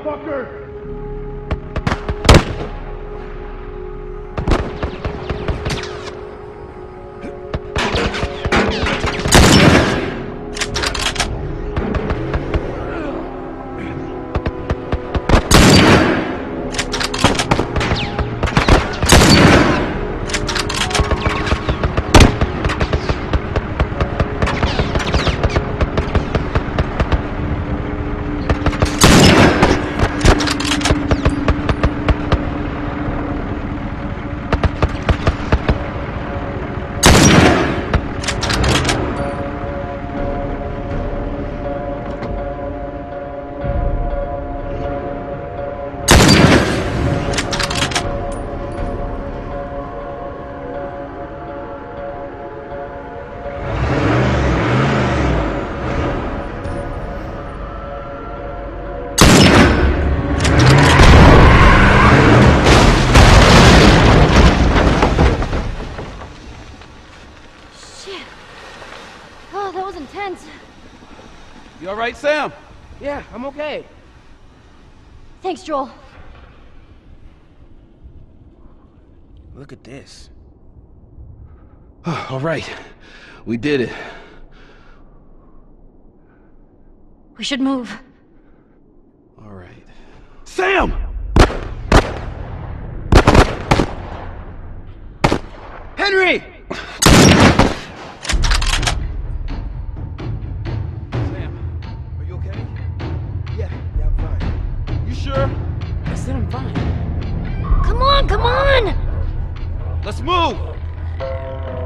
motherfucker! Oh, that was intense. You all right, Sam? Yeah, I'm okay. Thanks, Joel. Look at this. All right. We did it. We should move. All right. Sam! Henry! Sam, are you okay? Yeah, I'm fine. You sure? I said I'm fine. Come on, come on! Let's move!